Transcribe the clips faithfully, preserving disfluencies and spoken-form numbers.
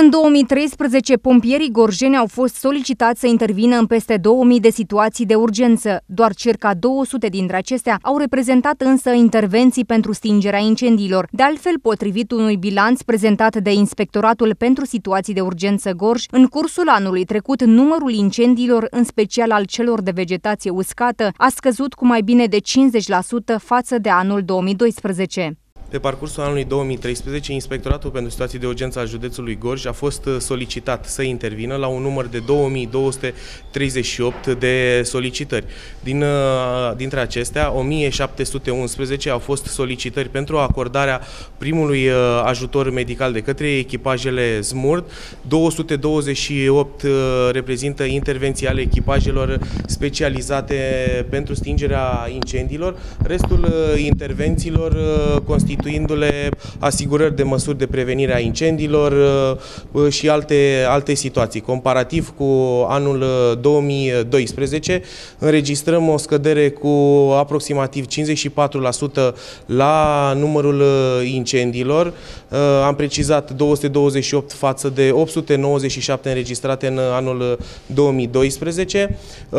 În două mii treisprezece, pompierii gorjeni au fost solicitați să intervină în peste două mii de situații de urgență. Doar circa două sute dintre acestea au reprezentat însă intervenții pentru stingerea incendiilor. De altfel, potrivit unui bilanț prezentat de Inspectoratul pentru Situații de Urgență Gorj, în cursul anului trecut, numărul incendiilor, în special al celor de vegetație uscată, a scăzut cu mai bine de cincizeci la sută față de anul două mii doisprezece. Pe parcursul anului două mii treisprezece, Inspectoratul pentru Situații de Urgență al județului Gorj a fost solicitat să intervină la un număr de două mii două sute treizeci și opt de solicitări. Din, dintre acestea, o mie șapte sute unsprezece au fost solicitări pentru acordarea primului ajutor medical de către echipajele SMURD, două sute douăzeci și opt reprezintă intervenții ale echipajelor specializate pentru stingerea incendiilor, restul intervențiilor constituie le asigurări de măsuri de prevenire a incendiilor și alte, alte situații. Comparativ cu anul două mii doisprezece, înregistrăm o scădere cu aproximativ cincizeci și patru la sută la numărul incendiilor. Am precizat două sute douăzeci și opt față de opt sute nouăzeci și șapte înregistrate în anul două mii doisprezece.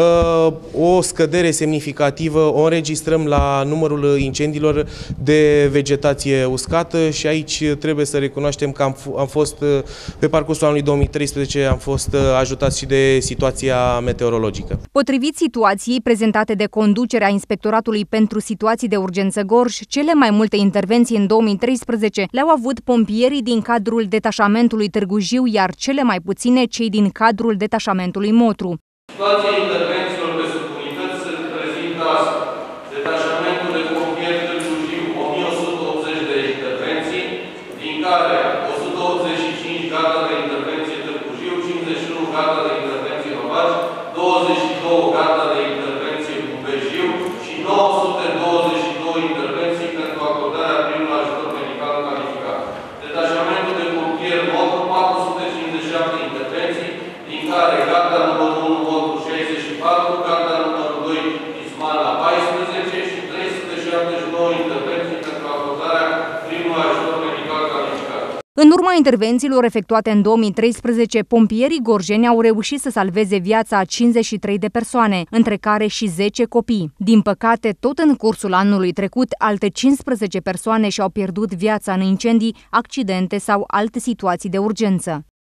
O scădere semnificativă o înregistrăm la numărul incendiilor de vegetație uscată și aici trebuie să recunoaștem că am, am fost, pe parcursul anului două mii treisprezece, am fost ajutați și de situația meteorologică. Potrivit situației prezentate de conducerea Inspectoratului pentru Situații de Urgență Gorj, cele mai multe intervenții în două mii treisprezece le-au avut pompierii din cadrul detașamentului Târgu Jiu, iar cele mai puține cei din cadrul detașamentului Motru. Situația intervențiilor pe subunități se prezintă astfel. Detașamentul de pompieri Târgu Jiu, o mie o sută optzeci de intervenții, din care o sută optzeci și cinci gata de intervenție Târgu Jiu, cincizeci și unu gata de intervenție Rovaci, douăzeci și doi gata de intervenție Bubejiu și nouă sute douăzeci și doi intervenții pentru acordarea primului ajutor medical calificat. Detașamentul de pompieri Motru, patru sute cincizeci și șapte intervenții, din care gata numărul unu Motru șaizeci și patru, gata numărul doi Isman la paisprezece și trei sute șaptezeci și nouă intervenții pentru acordarea primului ajutor medical calificat. În urma intervențiilor efectuate în două mii treisprezece, pompierii gorjeni au reușit să salveze viața a cincizeci și trei de persoane, între care și zece copii. Din păcate, tot în cursul anului trecut, alte cincisprezece persoane și-au pierdut viața în incendii, accidente sau alte situații de urgență.